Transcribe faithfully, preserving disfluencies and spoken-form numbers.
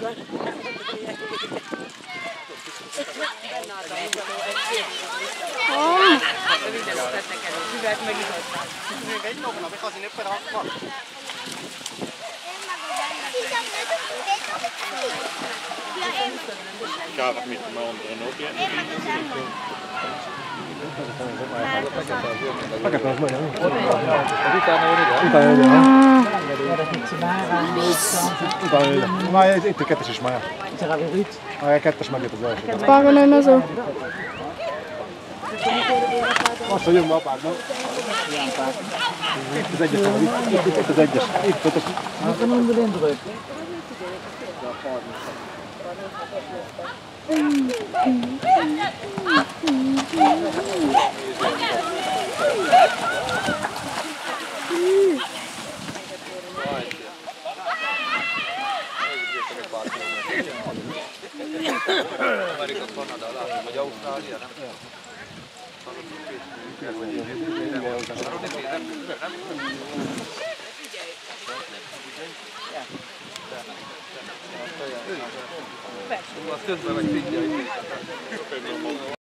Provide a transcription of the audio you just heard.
Käyvät mitkä mä oon tuonut oikein. Paketaan semmoinen. Otetaan ne yritetään. Otetaan ne yritetään. Ma itse kättäisis mä. Ma kättäis mä kättäis. Pagonen osu. Vasta jumma vapaa, no. Itse sägäs. Itse sägäs. Itse tos. Mutta mun tuli entukoit. Persze.